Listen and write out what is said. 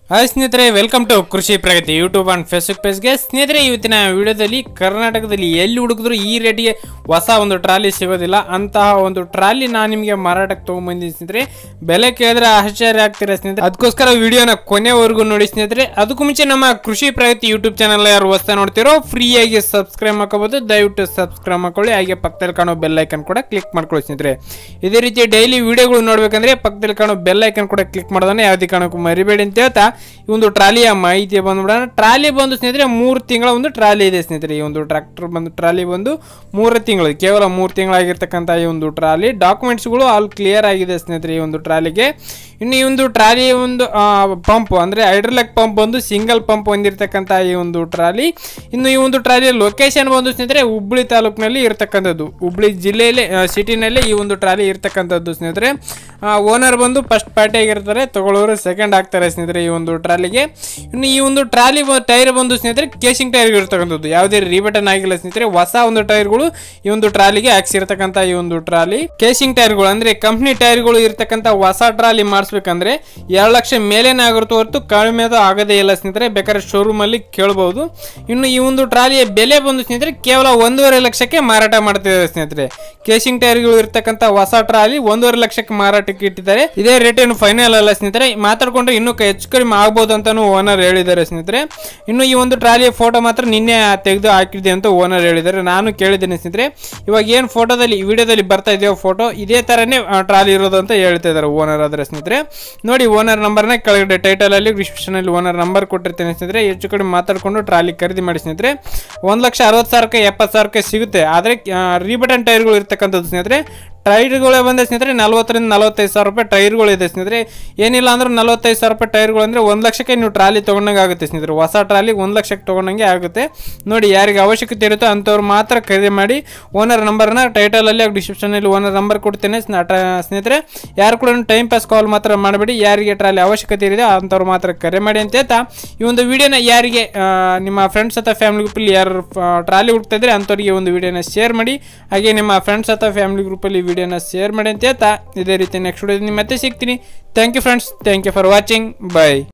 Hi ಸ್ನೇಹಿತರೆ, welcome to Krishi Pragati YouTube and Facebook ಪೇಜ್ಗೆ. ಸ್ನೇಹಿತರೆ, ಇವತ್ತಿನ ವಿಡಿಯೋದಲ್ಲಿ ಕರ್ನಾಟಕದಲ್ಲಿ ಎಲ್ಲಿ ಹುಡುಕಿದ್ರು ಈ ರೇಟಿಗೆ ಹೊಸ ಒಂದು ಟ್ರಾಲಿ ಸಿಗೋದಿಲ್ಲ. ಅಂತಹ ಒಂದು ಟ್ರಾಲಿ ನಾನು ನಿಮಗೆ ಮಾರಾಟಕ್ಕೆ ತೊಗೊಂಡ್ಬಂದಿದ್ದೀನಿ ಸ್ನೇಹಿತರೆ. ಬೆಲೆ ಕೇಳಿದ್ರೆ ಆಶ್ಚರ್ಯ ಆಗ್ತೀರಾ ಸ್ನೇಹಿತರೆ. ಅದಕ್ಕೋಸ್ಕರ ವಿಡಿಯೋನ ಕೊನೆವರೆಗೂ ನೋಡಿ ಸ್ನೇಹಿತರೆ. ಅದಕ್ಕೂ ಮುಂಚೆ ನಮ್ಮ ಕೃಷಿ ಪ್ರಗತಿ ಯೂಟ್ಯೂಬ್ ಚಾನಲ್ ಯಾರು ಹೊಸ ನೋಡ್ತಿರೋ ಫ್ರೀಯಾಗಿ ಸಬ್ಸ್ಕ್ರೈಬ್ ಮಾಡ್ಕೋಬಹುದು. ದಯವಿಟ್ಟು ಸಬ್ಸ್ಕ್ರೈಬ್ ಮಾಡ್ಕೊಳ್ಳಿ. ಹಾಗೆ ಪಕ್ಕದಲ್ಲಿ ಕಾಣೋ ಬೆಲ್ ಐಕನ್ ಕೂಡ ಕ್ಲಿಕ್ ಮಾಡ್ಕೊಳ್ಳಿ ಸ್ನೇಹಿತರೆ. ಇದೇ ರೀತಿ ಡೈಲಿ ವಿಡಿಯೋಗಳು ನೋಡ್ಬೇಕಂದ್ರೆ ಪಕ್ಕದಲ್ಲಿ ಕಾಣೋ ಬೆಲ್ ಐಕನ್ ಕೂಡ ಕ್ಲಿಕ್ ಮಾಡೋದನ್ನ ಯಾವುದೇ ಕಾರಣಕ್ಕೂ ಮರಿಬೇಡಿ ಅಂತ ಹೇಳ್ತಾ ಈ ಒಂದು ಟ್ರಾಲಿಯ ಮಾಹಿತಿ ಬಂದ್ಬಿಡೋಣ. ಟ್ರಾಲಿ ಬಂದು ಸ್ನೇಹಿತರೆ 3 ತಿಂಗಳ ಒಂದು ಟ್ರಾಲಿ ಇದೆ ಸ್ನೇಹಿತರೆ. ಈ ಒಂದು ಟ್ರ್ಯಾಕ್ಟರ್ ಬಂದು ಟ್ರಾಲಿ ಬಂದು 3 ತಿಂಗಳು, ಕೇವಲ 3 ತಿಂಗಳಾಗಿರ್ತಕ್ಕಂಥ ಈ ಒಂದು ಟ್ರಾಲಿ ಡಾಕ್ಯುಮೆಂಟ್ಸ್ಗಳು ಆಲ್ ಕ್ಲಿಯರ್ ಆಗಿದೆ ಸ್ನೇಹಿತರೆ ಈ ಒಂದು ಟ್ರಾಲಿಗೆ. ಇನ್ನು ಈ ಒಂದು ಟ್ರಾಲಿ ಒಂದು ಪಂಪ್ ಅಂದರೆ ಹೈಡ್ರಾಲಿಕ್ ಪಂಪ್ ಬಂದು ಸಿಂಗಲ್ ಪಂಪ್ ಹೊಂದಿರತಕ್ಕಂಥ ಈ ಒಂದು ಟ್ರಾಲಿ. ಇನ್ನು ಈ ಒಂದು ಟ್ರಾಲಿಯ ಲೊಕೇಶನ್ ಬಂದು ಸ್ನೇಹಿತರೆ ಹುಬ್ಳಿ ತಾಲೂಕಿನಲ್ಲಿ ಇರತಕ್ಕಂಥದ್ದು, ಹುಬ್ಳಿ ಜಿಲ್ಲೆಯಲ್ಲಿ ಸಿಟಿನಲ್ಲಿ ಈ ಒಂದು ಟ್ರಾಲಿ ಇರ್ತಕ್ಕಂಥದ್ದು ಸ್ನೇಹಿತರೆ. ಓನರ್ ಬಂದು ಫಸ್ಟ್ ಪಾರ್ಟಿ ಆಗಿರ್ತಾರೆ, ತಗೊಳ್ಳೋರು ಸೆಕೆಂಡ್ ಆಗ್ತಾರೆ ಸ್ನೇಹಿತರೆ ಈ ಒಂದು ಟ್ರಾಲಿಗೆ. ಇನ್ನು ಈ ಒಂದು ಟ್ರಾಲಿ ಟೈರ್ ಬಂದು ಸ್ನೇಹಿತರೆ ಕೇಸಿಂಗ್ ಟೈರ್ ಇರ್ತಕ್ಕಂಥದ್ದು, ಯಾವುದೇ ರಿಬಟನ್ ಆಗಿಲ್ಲ ಸ್ನೇಹಿತರೆ. ಹೊಸ ಒಂದು ಟೈರ್ಗಳು ಈ ಒಂದು ಟ್ರಾಲಿಗೆ ಹಾಕ್ಸಿರ್ತಕ್ಕಂಥ ಈ ಒಂದು ಟ್ರಾಲಿ ಕೇಸಿಂಗ್ ಟೈರ್ಗಳು ಅಂದ್ರೆ ಕಂಪ್ನಿ ಟೈರ್ಗಳು ಇರ್ತಕ್ಕಂಥ ಹೊಸ ಟ್ರಾಲಿ ಮಾಡಿಸ್ಬೇಕಂದ್ರೆ 2 ಲಕ್ಷ ಮೇಲೇನೆ ಆಗಿರುತ್ತೆ ಹೊರತು ಕಡಿಮೆ ಆಗೋದೇ ಇಲ್ಲ ಸ್ನೇಹಿತರೆ. ಬೇಕಾದ್ರೆ ಶೋರೂಮ್ ಅಲ್ಲಿ ಕೇಳಬಹುದು. ಇನ್ನು ಈ ಒಂದು ಟ್ರಾಲಿಯ ಬೆಲೆ ಬಂದು ಸ್ನೇಹಿತರೆ ಕೇವಲ 1.5 ಲಕ್ಷಕ್ಕೆ ಮಾರಾಟ ಮಾಡ್ತಿದ್ದಾರೆ ಸ್ನೇಹಿತರೆ. ಕೇಸಿಂಗ್ ಟೈರ್ಗಳು ಇರ್ತಕ್ಕಂಥ ಹೊಸ ಟ್ರಾಲಿ 1.5 ಲಕ್ಷಕ್ಕೆ ಮಾರಾಟಕ್ಕೆ ಇಟ್ಟಿದ್ದಾರೆ. ಇದೇ ರೇಟ್ ಏನು ಫೈನಲ್ ಅಲ್ಲ ಸ್ನೇಹಿತರೆ. ಮಾತಾಡ್ಕೊಂಡ್ರೆ ಇನ್ನೂ ಹೆಚ್ಚು ಕಡಿಮೆ ಆಗ್ಬೋದು ಅಂತಾನು ಓನರ್ ಹೇಳಿದ್ದಾರೆ ಸ್ನೇಹಿತರೆ. ಇನ್ನು ಈ ಒಂದು ಟ್ರಾಲಿಯ ಫೋಟೋ ಮಾತ್ರ ನಿನ್ನೆ ತೆಗೆದು ಹಾಕಿದೆ ಅಂತ ಓನರ್ ಹೇಳಿದ್ದಾರೆ. ನಾನು ಕೇಳಿದ್ದೇನೆ ಸ್ನೇಹಿತರೆ. ಇವಾಗ ಏನು ಫೋಟೋದಲ್ಲಿ ವಿಡಿಯೋದಲ್ಲಿ ಬರ್ತಾ ಇದೆಯೋ ಫೋಟೋ ಇದೇ ತರನೇ ಟ್ರಾಲಿ ಇರೋದು ಅಂತ ಹೇಳ್ತಾ ಇದ್ದಾರೆ ಓನರ್ ಆದ್ರೆ ಸ್ನೇಹಿತರೆ. ನೋಡಿ, ಓನರ್ ನಂಬರ್ನ ಕೆಳಗಡೆ ಟೈಟಲ್ ಅಲ್ಲಿ ಡಿಸ್ಕ್ರಿಪ್ಷನ್ ಅಲ್ಲಿ ಓನರ್ ನಂಬರ್ ಕೊಟ್ಟಿರ್ತೇನೆ ಸ್ನೇಹಿತರೆ. ಹೆಚ್ಚು ಕಡಿಮೆ ಮಾತಾಡ್ಕೊಂಡು ಟ್ರಾಲಿ ಖರೀದಿ ಮಾಡಿ ಸ್ನೇಹಿತರೆ. 1,60,000ಕ್ಕೆ 70,000ಕ್ಕೆ ಸಿಗುತ್ತೆ. ಆದ್ರೆ ರೀಬಟನ್ ಟೈರ್ಗಳು ಇರ್ತಕ್ಕಂಥದ್ದು ಸ್ನೇಹಿತರೆ. ಟೈರ್ಗಳೇ ಬಂದ ಸ್ನೇಹಿತರೆ 40,000 ರಿಂದ 45,000 ರೂಪಾಯಿ ಟೈರ್ಗಳು ಇದೆ ಸ್ನೇಹಿತರೆ. ಏನಿಲ್ಲ ಅಂದ್ರೆ 45,000 ರೂಪಾಯಿ ಟೈರ್ಗಳು ಅಂದ್ರೆ 1 ಲಕ್ಷಕ್ಕೆ ನೀವು ಟ್ರಾಲಿ ತಗೊಂಡಂಗೆ ಆಗುತ್ತೆ ಸ್ನೇಹಿತರೆ. ಹೊಸ ಟ್ರಾಲಿ 1 ಲಕ್ಷಕ್ಕೆ ತಗೊಂಡಂಗೆ ಆಗುತ್ತೆ. ನೋಡಿ, ಯಾರಿಗೆ ಅವಶ್ಯಕತೆ ಇರುತ್ತೋ ಅಂಥವ್ರು ಮಾತ್ರ ಖರೀದಿ ಮಾಡಿ. ಓನರ್ ನಂಬರ್ನ ಟೈಟಲ್ ಅಲ್ಲಿ ಡಿಸ್ಕ್ರಿಪ್ಷನ್ ಅಲ್ಲಿ ಓನರ್ ನಂಬರ್ ಕೊಡ್ತೇನೆ ಸ್ನೇಹಿತರೆ. ಯಾರು ಕೂಡ ಟೈಮ್ ಪಾಸ್ ಕಾಲ್ ಮಾತ್ರ ಮಾಡಬೇಡಿ. ಯಾರಿಗೆ ಟ್ರಾಲಿ ಅವಶ್ಯಕತೆ ಇದೆ ಅಂಥವ್ರು ಮಾತ್ರ ಕರೆ ಮಾಡಿ ಅಂತ ಹೇಳ್ತಾ ಈ ಒಂದು ವಿಡಿಯೋನ ಯಾರಿಗೆ ನಿಮ್ಮ ಫ್ರೆಂಡ್ಸ್ ಅಥವಾ ಫ್ಯಾಮಿಲಿ ಗ್ರೂಪಲ್ಲಿ ಯಾರು ಟ್ರಾಲಿ ಹುಡುಕ್ತಾ ಇದ್ರೆ ಅಂಥವ್ರಿಗೆ ಒಂದು ವಿಡಿಯೋನ ಶೇರ್ ಮಾಡಿ. ಹಾಗೆ ನಿಮ್ಮ ಫ್ರೆಂಡ್ಸ್ ಅಥವಾ ಫ್ಯಾಮಿಲಿ ಗ್ರೂಪಲ್ಲಿ ವಿಡಿಯೋನ ಶೇರ್ ಮಾಡಿ ಅಂತ ಹೇಳ್ತಾ ಇದೇ ರೀತಿ ನೆಕ್ಸ್ಟ್ ವಿಡಿಯೋದಲ್ಲಿ ಮತ್ತೆ ಸಿಗ್ತೀನಿ. Thank you friends, thank you for watching. By.